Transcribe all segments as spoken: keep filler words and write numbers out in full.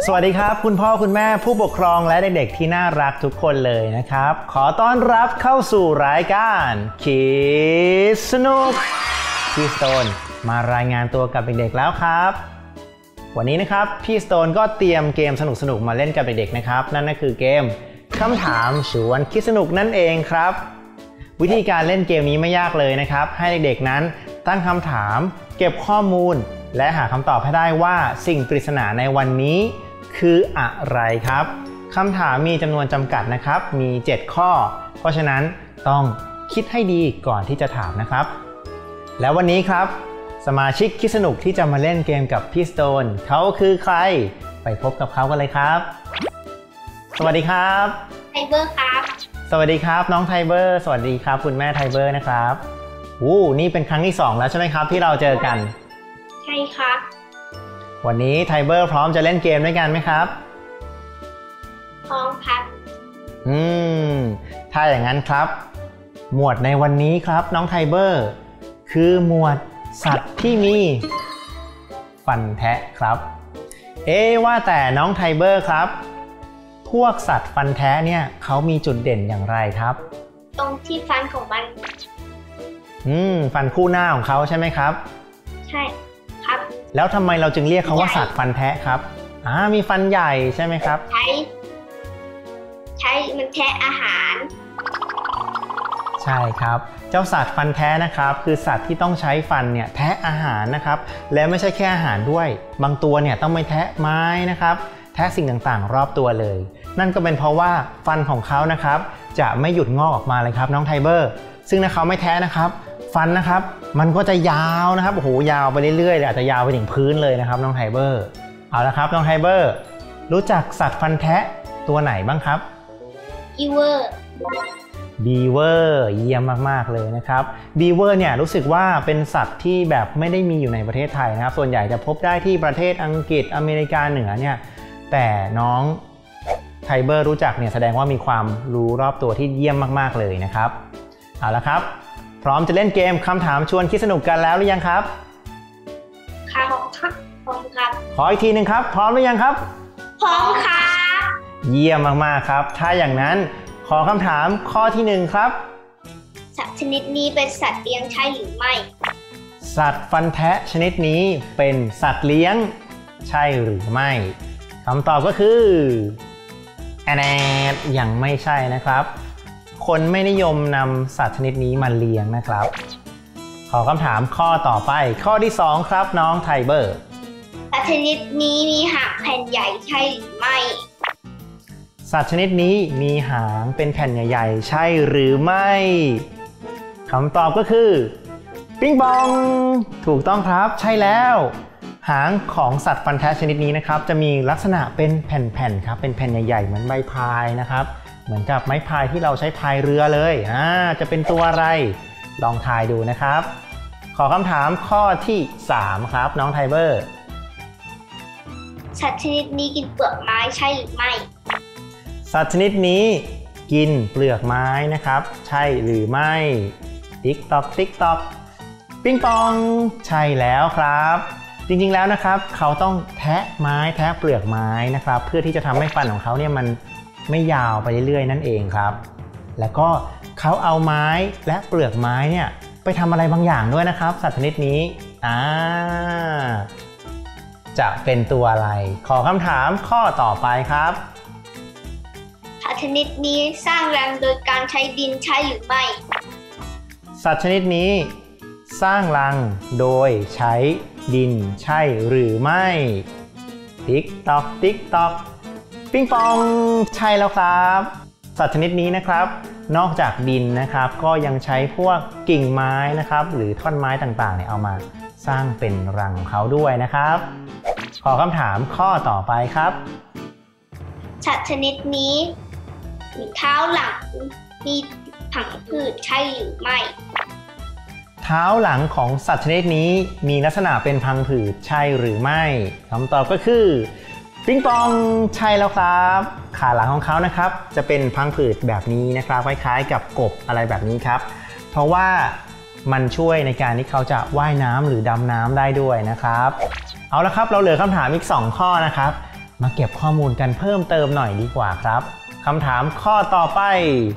สวัสดีครับคุณพ่อคุณแม่ผู้ปกครองและเด็กๆที่น่ารักทุกคนเลยนะครับขอต้อนรับเข้าสู่รายการคิดสนุกพี่สโตนมารายงานตัวกับเด็กๆแล้วครับวันนี้นะครับพี่สโตนก็เตรียมเกมสนุกๆมาเล่นกับเด็กๆนะครับนั่นก็คือเกมคำถามชวนคิดสนุกนั่นเองครับวิธีการเล่นเกมนี้ไม่ยากเลยนะครับให้เด็กๆนั้นตั้งคำถามเก็บข้อมูลและหาคำตอบให้ได้ว่าสิ่งปริศนาในวันนี้คืออะไรครับคำถามมีจำนวนจำกัดนะครับมีเจ็ดข้อเพราะฉะนั้นต้องคิดให้ดีก่อนที่จะถามนะครับแล้ววันนี้ครับสมาชิกคิดสนุกที่จะมาเล่นเกมกับพี่สโตนเขาคือใครไปพบกับเขากันเลยครับสวัสดีครับไทเบอร์ครับสวัสดีครับน้องไทเบอร์สวัสดีครับคุณแม่ไทเบอร์นะครับอู้นี่เป็นครั้งที่สองแล้วใช่ไหมครับที่เราเจอกันใช่ครับวันนี้ไทเบอร์พร้อมจะเล่นเกมด้วยกันไหมครับพร้อมครับอืมถ้าอย่างนั้นครับหมวดในวันนี้ครับน้องไทเบอร์คือหมวดสัตว์ที่มีฟันแทะครับเอ๊ะว่าแต่น้องไทเบอร์ครับพวกสัตว์ฟันแทะเนี่ยเขามีจุดเด่นอย่างไรครับตรงที่ฟันของมันอืมฟันคู่หน้าของเขาใช่ไหมครับใช่ครับแล้วทำไมเราจึงเรียกเขาว่าสัตว์ฟันแทะครับอ่ามีฟันใหญ่ใช่ไหมครับใช้ใช้มันแทะอาหารใช่ครับเจ้าสัตว์ฟันแทะนะครับคือสัตว์ที่ต้องใช้ฟันเนี่ยแทะอาหารนะครับและไม่ใช่แค่อาหารด้วยบางตัวเนี่ยต้องไปแทะไม้นะครับแทะสิ่งต่างๆรอบตัวเลยนั่นก็เป็นเพราะว่าฟันของเขานะครับจะไม่หยุดงอกออกมาเลยครับน้องไทเบอร์ซึ่งถ้าเขาไม่แทะนะครับฟันนะครับมันก็จะยาวนะครับโอ้โหยาวไปเรื่อยๆเลยอาจจะยาวไปถึงพื้นเลยนะครับน้องไทเบอร์เอาละครับน้องไทเบอร์รู้จักสัตว์ฟันแทะตัวไหนบ้างครับบีเวอร์บีเวอร์เยี่ยมมากๆเลยนะครับบีเวอร์เนี่ยรู้สึกว่าเป็นสัตว์ที่แบบไม่ได้มีอยู่ในประเทศไทยนะครับส่วนใหญ่จะพบได้ที่ประเทศอังกฤษอเมริกาเหนือเนี่ยแต่น้องไทเบอร์รู้จักเนี่ยแสดงว่ามีความรู้รอบตัวที่เยี่ยมมากๆเลยนะครับเอาละครับพร้อมจะเล่นเกมคำถามชวนคิดสนุกกันแล้วหรือยังครับครับครับพร้อมครับขออีกทีหนึ่งครับพร้อมหรือยังครับพร้อมครับเยี่ยมมากๆครับถ้าอย่างนั้นขอคำถามข้อที่หนึ่งครับสัตว์ชนิดนี้เป็นสัตว์เลี้ยงใช่หรือไม่สัตว์ฟันแทะชนิดนี้เป็นสัตว์เลี้ยงใช่หรือไม่คำตอบก็คือแอนแอนยังไม่ใช่นะครับคนไม่นิยมนำสัตว์ชนิดนี้มาเลี้ยงนะครับขอคำถามข้อต่อไปข้อที่สองครับน้องไทเบอร์สัตว์ชนิดนี้มีหางแผ่นใหญ่ใช่หรือไม่สัตว์ชนิดนี้มีหางเป็นแผ่นใหญ่ๆใช่หรือไม่คำตอบก็คือปิ๊งปองถูกต้องครับใช่แล้วหางของสัตว์ฟันแทะชนิดนี้นะครับจะมีลักษณะเป็นแผ่นๆครับเป็นแผ่นใหญ่ๆเหมือนใบพายนะครับเหมือนกับไม้พายที่เราใช้พายเรือเลยอ่าจะเป็นตัวอะไรลองทายดูนะครับขอคำถามข้อที่สามครับน้องไทเบอร์สัตว์ชนิดนี้กินเปลือกไม้ใช่หรือไม่สัตว์ชนิดนี้กินเปลือกไม้นะครับใช่หรือไม่ติ๊กต๊อกติ๊กต๊อกปิ๊งปองใช่แล้วครับจริงๆแล้วนะครับเขาต้องแทะไม้แทะเปลือกไม้นะครับเพื่อที่จะทำให้ฟันของเขาเนี่ยมันไม่ยาวไปเรื่อยๆนั่นเองครับแล้วก็เขาเอาไม้และเปลือกไม้เนี่ยไปทำอะไรบางอย่างด้วยนะครับสัตว์ชนิดนี้อ่าจะเป็นตัวอะไรขอคำถามข้อต่อไปครับสัตว์ชนิดนี้สร้างรังโดยการใช้ดินใช่หรือไม่สัตว์ชนิดนี้สร้างรังโดยใช้ดินใช่หรือไม่ติ๊กต๊อกติ๊กต๊อกปิ๊งปองใช่แล้วครับสัตว์ชนิดนี้นะครับนอกจากดินนะครับก็ยังใช้พวกกิ่งไม้นะครับหรือท่อนไม้ต่างๆเนี่ยเอามาสร้างเป็นรังของเขาด้วยนะครับขอคำถามข้อต่อไปครับสัตว์ชนิดนี้มีเท้าหลังมีผังผืดใช่หรือไม่เท้าหลังของสัตว์ชนิดนี้มีลักษณะเป็นพังผืดใช่หรือไม่คำตอบก็คือปิ๊งปองใช่แล้วครับขาหลังของเขานะครับจะเป็นพังผืดแบบนี้นะครับคล้ายๆกับกบอะไรแบบนี้ครับเพราะว่ามันช่วยในการที่เขาจะว่ายน้ำหรือดำน้ำได้ด้วยนะครับเอาละครับเราเหลือคำถามอีกสองข้อนะครับมาเก็บข้อมูลกันเพิ่มเติมหน่อยดีกว่าครับคำถามข้อต่อไป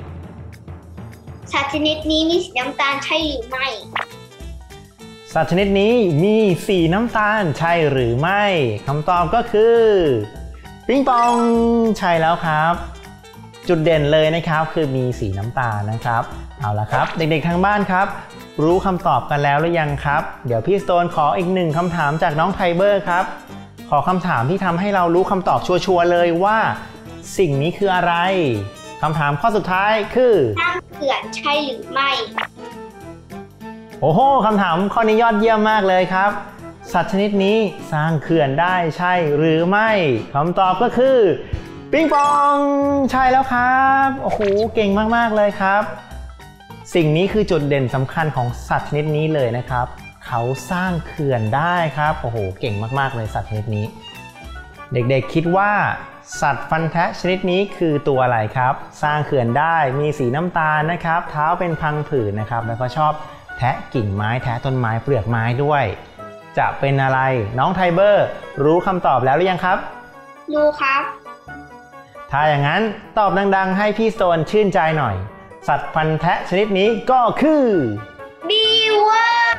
สัตว์ชนิดนี้มีสีน้ำตาลใช่หรือไม่สัตว์ชนิดนี้มีสีน้ำตาลใช่หรือไม่คำตอบก็คือปิงปองใช่แล้วครับจุดเด่นเลยนะครับคือมีสีน้ำตาลนะครับเอาละครับเด็กๆทางบ้านครับรู้คำตอบกันแล้วหรือยังครับเดี๋ยวพี่สโตนขออีกหนึ่งคำถามจากน้องไทเบอร์ครับขอคำถามที่ทำให้เรารู้คำตอบชัวร์ๆเลยว่าสิ่งนี้คืออะไรคำถามข้อสุดท้ายคือสร้างเขื่อนใช่หรือไม่โอ้โหคำถามข้อนี้ยอดเยี่ยมมากเลยครับสัตว์ชนิดนี้สร้างเขื่อนได้ใช่หรือไม่คำตอบก็คือปิงปองใช่แล้วครับโอ้โหเก่งมากๆเลยครับสิ่งนี้คือจุดเด่นสำคัญของสัตว์ชนิดนี้เลยนะครับเขาสร้างเขื่อนได้ครับโอ้โหเก่งมากๆเลยสัตว์ชนิดนี้เด็กๆคิดว่าสัตว์ฟันแทะชนิดนี้คือตัวอะไรครับสร้างเขื่อนได้มีสีน้ำตาลนะครับเท้าเป็นพังผืดนะครับแล้วก็ชอบแทะกิ่งไม้แทะต้นไม้เปลือกไม้ด้วยจะเป็นอะไรน้องไทเบอร์รู้คำตอบแล้วหรือยังครับรู้ครับถ้าอย่างนั้นตอบดังๆให้พี่สโตนชื่นใจหน่อยสัตว์ฟันแทะชนิดนี้ก็คือบีเวอร์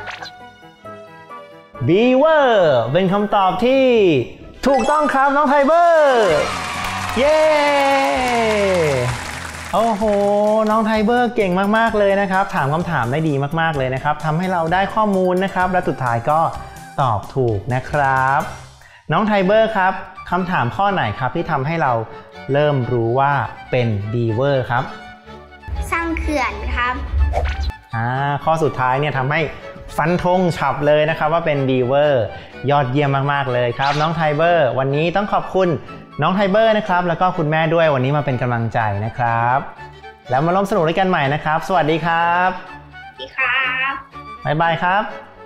บีเวอร์เป็นคำตอบที่ถูกต้องครับน้องไทเบอร์เย้โอ้โหน้องไทเบอร์เก่งมากๆเลยนะครับถามคำถามได้ดีมากๆเลยนะครับทำให้เราได้ข้อมูลนะครับและสุดท้ายก็ตอบถูกนะครับน้องไทเบอร์ครับคำถามข้อไหนครับที่ทำให้เราเริ่มรู้ว่าเป็นบีเวอร์ครับสร้างเขื่อนครับอ่าข้อสุดท้ายเนี่ยทำให้ฟันธงฉับเลยนะครับว่าเป็นบีเวอร์ยอดเยี่ยมมากๆเลยครับน้องไทเบอร์วันนี้ต้องขอบคุณน้องไทเบอร์นะครับแล้วก็คุณแม่ด้วยวันนี้มาเป็นกำลังใจนะครับแล้วมาร่วมสนุกด้วยกันใหม่นะครับสวัสดีครับสวัสดีครับบ๊ายบายครับ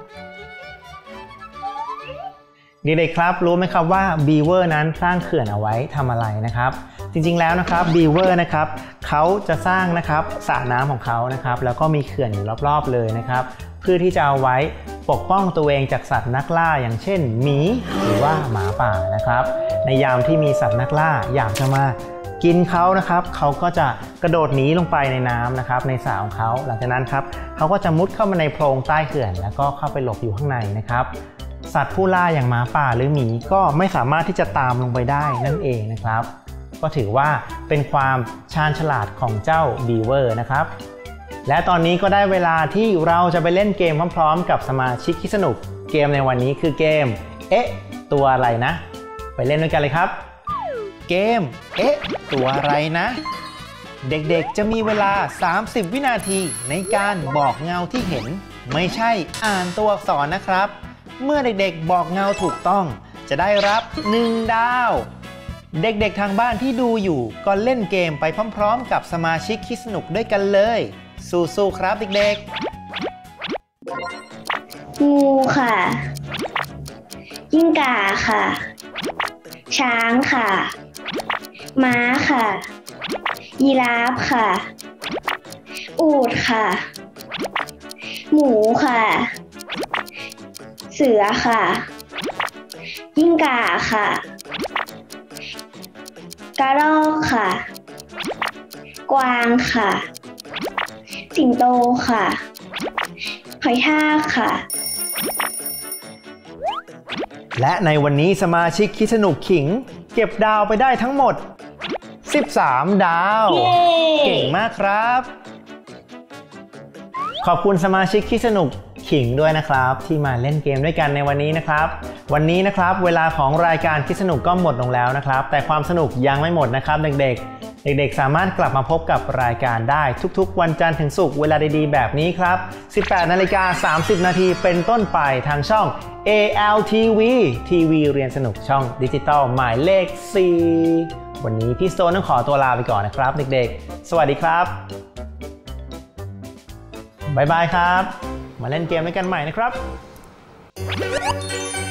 เด็กๆครับรู้ไหมครับว่าบีเวอร์นั้นสร้างเขื่อนเอาไว้ทำอะไรนะครับจริงๆแล้วนะครับบีเวอร์นะครับเขาจะสร้างนะครับสระน้ำของเขานะครับแล้วก็มีเขื่อนอยู่รอบๆเลยนะครับเพื่อที่จะเอาไว้ปกป้องตัวเองจากสัตว์นักล่าอย่างเช่นหมีหรือว่าหมาป่านะครับในยามที่มีสัตว์นักล่าอยากจะมากินเขานะครับเขาก็จะกระโดดหนีลงไปในน้ำนะครับในสระของเขาหลังจากนั้นครับเขาก็จะมุดเข้ามาในโพรงใต้เขื่อนแล้วก็เข้าไปหลบอยู่ข้างในนะครับสัตว์ผู้ล่าอย่างหมาป่าหรือหมีก็ไม่สามารถที่จะตามลงไปได้นั่นเองนะครับก็ถือว่าเป็นความชาญฉลาดของเจ้าบีเวอร์นะครับและตอนนี้ก็ได้เวลาที่เราจะไปเล่นเกมพร้อมๆกับสมาชิกคิดสนุกเกมในวันนี้คือเกมเอ๊ะตัวอะไรนะไปเล่นด้วยกันเลยครับเกมเอ๊ะตัวอะไรนะเด็กๆจะมีเวลาสามสิบวินาทีในการบอกเงาที่เห็นไม่ใช่อ่านตัวอักษรนะครับเมื่อเด็กๆบอกเงาถูกต้องจะได้รับหนึ่งดาวเด็กๆทางบ้านที่ดูอยู่ก็เล่นเกมไปพร้อมๆกับสมาชิกคิดสนุกด้วยกันเลยสู้ๆครับเด็กๆงูค่ะยิ่งก่าค่ะช้างค่ะม้าค่ะยีราฟค่ะอูฐค่ะหมูค่ะเสือค่ะยิ่งก่าค่ะกระรอกค่ะกวางค่ะสิงโตค่ะหอยทากค่ะและในวันนี้สมาชิกคิดสนุกขิงเก็บดาวไปได้ทั้งหมดสิบสามดาวเก่งมากครับขอบคุณสมาชิกคิดสนุกขิงด้วยนะครับที่มาเล่นเกมด้วยกันในวันนี้นะครับวันนี้นะครับเวลาของรายการคิดสนุกก็หมดลงแล้วนะครับแต่ความสนุกยังไม่หมดนะครับเด็กๆเด็กๆสามารถกลับมาพบกับรายการได้ทุกๆวันจันทร์ถึงศุกร์เวลาดีๆแบบนี้ครับ สิบแปดนาฬิกาสามสิบนาทีเป็นต้นไปทางช่อง เอ แอล ที วี ทีวีเรียนสนุกช่องดิจิตอลหมายเลขสี่วันนี้พี่สโตนต้องขอตัวลาไปก่อนนะครับเด็กๆสวัสดีครับบ๊ายบายครับมาเล่นเกมด้วยกันใหม่นะครับ